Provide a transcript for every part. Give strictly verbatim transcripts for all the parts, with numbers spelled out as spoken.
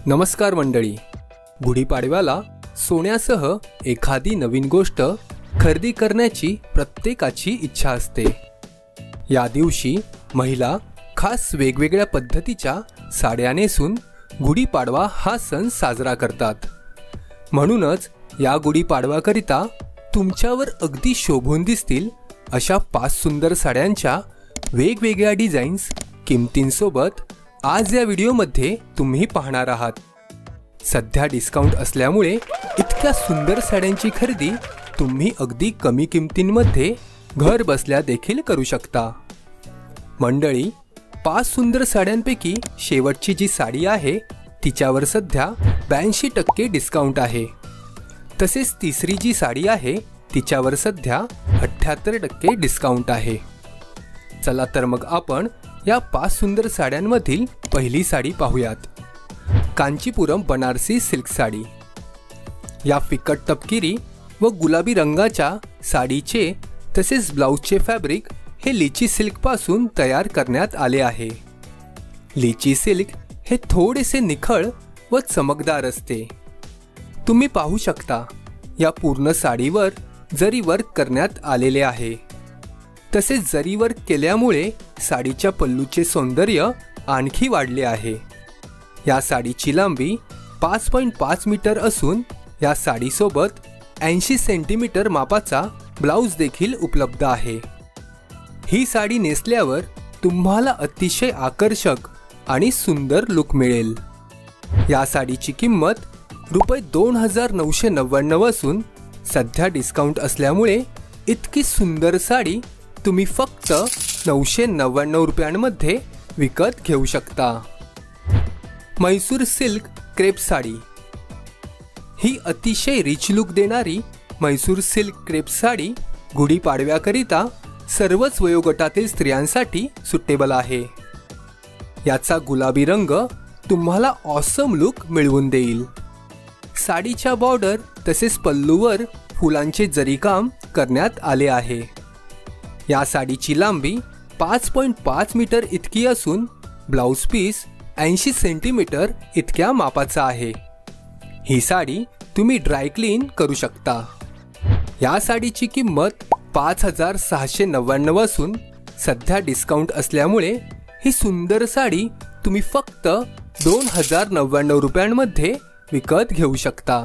नमस्कार मंडळी, गुढीपाडव्याला सोन्यासह एखादी नवीन गोष्ट खरेदी करण्याची प्रत्येकाची इच्छा असते। या दिवशी महिला खास वेगवेगळ्या पद्धतीच्या साड्या नेसून गुढीपाडवा हा सण साजरा करतात। म्हणूनच या गुढीपाडव्याकरिता तुमच्यावर अगदी शोभून दिसतील अशा पाच सुंदर साड्यांच्या वेगवेगळ्या डिझाईन्स किमतींसोबत आज या व्हिडिओमध्ये तुम्ही पाहणार आहात। सध्या डिस्काउंट असल्यामुळे इतक्या सुंदर साड्यांची खरेदी तुम्ही अगदी कमी किमतींमध्ये घर बसल्या देखील करू शकता। मंडळी, पाच सुंदर साड्यांपैकी शेवटची जी साडी आहे तिच्यावर सध्या ब्याऐंशी टक्के डिस्काउंट आहे। तसेच तिसरी जी साडी आहे तिच्यावर सध्या अठ्ठ्याहत्तर टक्के डिस्काउंट आहे। चला तर मग आपण या पाच सुंदर साड्यांमधील पहिली साडी पाहूयात। कांचीपुरम बनारसी सिल्क साडी। या फिकट तपकिरी व गुलाबी रंगाच्या साडीचे तसेच ब्लाउजचे फॅब्रिक हे लिची सिल्क पासून तयार करण्यात आले आहे। लिची सिल्क हे थोडेसे निखळ व चमकदार असते। तुम्ही पाहू शकता या पूर्ण साडीवर जरी वर्क करण्यात आलेले आहे। तसेच जरी वर्क केल्यामुळे साडीच्या पल्लूचे सौंदर्य आणखी वाढले आहे। या साडीची लांबी पाच पॉईंट पाच मीटर असून या साडीसोबत ऐंशी सेंटीमीटर मापाचा ब्लाउज देखील उपलब्ध आहे। ही साडी नेसल्यावर तुम्हाला अतिशय आकर्षक आणि सुंदर लुक मिळेल। या साडीची किंमत रुपये दोन हजार नऊशे नव्याण्णव असून सध्या डिस्काउंट असल्यामुळे इतकी सुंदर साडी तुम्ही फक्त नऊशे नव्याण्णव रुपयांमध्ये विकत घेऊ शकता। Mysore silk crepe sari. ही अतिशय रिच लुक देणारी म्हैसूर सिल्क क्रेप साडी गुढीपाडव्याकरिता सर्वच वयोगटातील स्त्रियांसाठी सुटेबल आहे। याचा गुलाबी रंग तुम्हाला ऑसम लुक मिळवून देईल। साडीच्या बॉर्डर तसेच पल्लूवर फुलांचे जरीकाम करण्यात आले आहे। या साडीची लांबी पाच पॉईंट पाच मीटर इतकी असून ब्लाउज पीस ऐंशी सेंटीमीटर इतक्या मापाचा आहे। ही साडी तुम्ही ड्राय क्लीन करू शकता। या साडीची किंमत पाच हजार सहाशे नव्याण्णव असून सध्या डिस्काउंट असल्यामुळे ही सुंदर साडी तुम्ही फक्त दोन हजार नव्याण्णव रुपयांमध्ये विकत घेऊ शकता।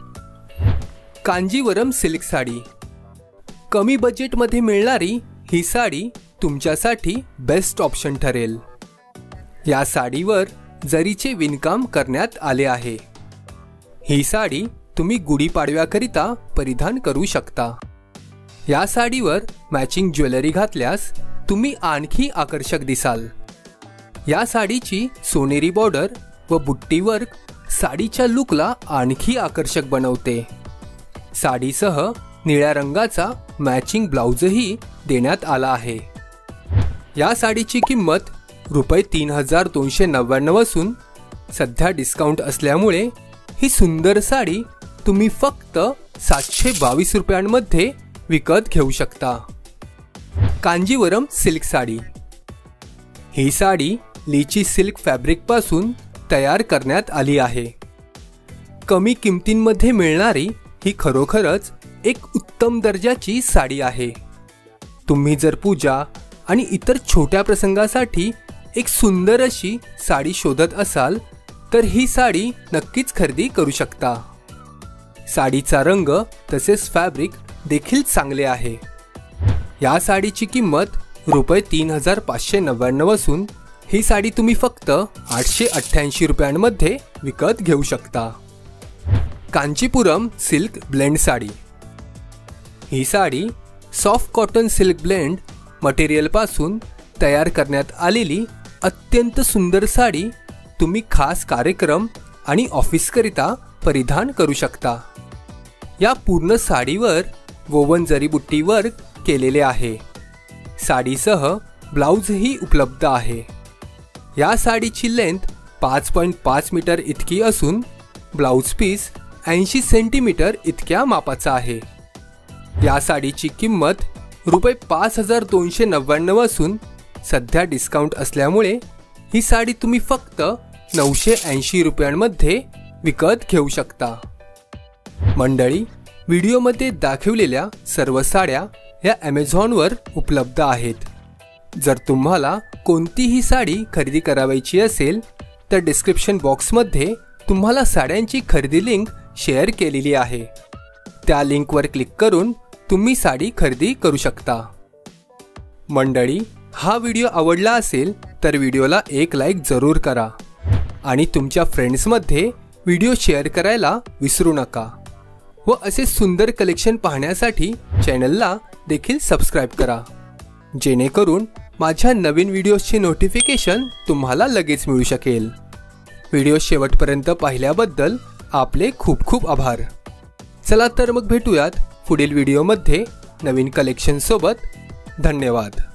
कांजीवरम सिल्क साडी। कमी बजेटमध्ये मिळणारी ही साडी तुमच्यासाठी बेस्ट ऑप्शन ठरेल। या साडीवर जरीचे विणकाम करण्यात आले आहे। ही साडी तुम्ही गुढीपाडव्याकरिता परिधान करू शकता। या साडीवर मॅचिंग ज्वेलरी घातल्यास तुम्ही आणखी आकर्षक दिसाल। या साडीची सोनेरी बॉर्डर व बुट्टी वर्क साडीच्या लुकला आणखी आकर्षक बनवते। साडीसह निळ्या रंगाचा मॅचिंग ब्लाउजही देण्यात आला आहे। या साडीची किंमत रुपये तीन हजार दोनशे नव्याण्णव असून सध्या डिस्काउंट असल्यामुळे ही सुंदर साडी तुम्ही फक्त सातशे बावीस रुपयांमध्ये विकत घेऊ शकता। कांजीवरम सिल्क साडी। ही साडी लिची सिल्क फॅब्रिक पासून तयार करण्यात आली आहे। कमी किमतींमध्ये मिळणारी ही खरोखरच एक उत्तम दर्जाची साडी आहे। तुम्ही जर पूजा आणि इतर छोट्या प्रसंगासाठी एक सुंदर अशी साडी शोधत असाल तर ही साडी नक्कीच खरेदी करू शकता। साडीचा रंग तसेच फॅब्रिक देखील चांगले आहे। या साडीची किंमत रुपये तीन हजार पाचशे नव्याण्णव असून ही साडी तुम्ही फक्त आठशे अठ्ठ्याऐंशी रुपयांमध्ये विकत घेऊ शकता। Kanchipuram silk blend sari. ही sari soft cotton silk blend मटेरियलपासून तयार करण्यात आलेली अत्यंत सुंदर साडी तुम्ही खास कार्यक्रम आणि ऑफिसकरिता परिधान करू शकता। या पूर्ण साडीवर वोवन जरीबुट्टी वर्क केलेले आहे। साडीसह ब्लाउजही उपलब्ध आहे। या साडीची लेंथ पाच पॉईंट पाच मीटर इतकी असून ब्लाउज पीस ऐंशी सेंटीमीटर इतक्या मापाचा आहे। या साडीची किंमत रुपये पाच हजार दोनशे नव्याण्णव असून सध्या डिस्काउंट असल्यामुळे ही साडी तुम्ही फक्त नऊशे ऐंशी रुपयांमध्ये विकत घेऊ शकता। मंडळी, व्हिडिओमध्ये दाखवलेल्या सर्व साड्या या ॲमेझॉनवर उपलब्ध आहेत। जर तुम्हाला कोणतीही साडी खरेदी करायची असेल तर डिस्क्रिप्शन बॉक्समध्ये तुम्हाला साड्यांची खरेदी लिंक शेअर केलेली आहे। त्या लिंकवर क्लिक करून तुम्ही साडी खरेदी करू शकता। मंडळी, हा व्हिडिओ आवडला असेल तर व्हिडिओला एक लाईक जरूर करा आणि तुमच्या फ्रेंड्समध्ये व्हिडिओ शेअर करायला विसरू नका व असे सुंदर कलेक्शन पाहण्यासाठी चॅनलला देखील सबस्क्राइब करा, जेणेकरून माझ्या नवीन व्हिडिओजचे नोटिफिकेशन तुम्हाला लगेच मिळू शकेल। व्हिडिओ शेवटपर्यंत पाहिल्याबद्दल आपले खूप खूप आभार। चला तर मग भेटूयात पुढील व्हिडिओमध्ये नवीन कलेक्शन सोबत। धन्यवाद।